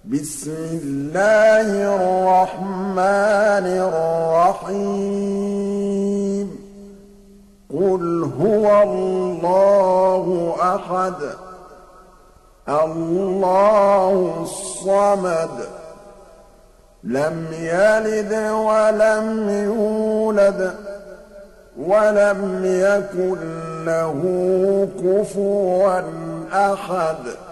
بسم الله الرحمن الرحيم قل هو الله أحد الله الصمد لم يلد ولم يولد ولم يكن له كفوا أحد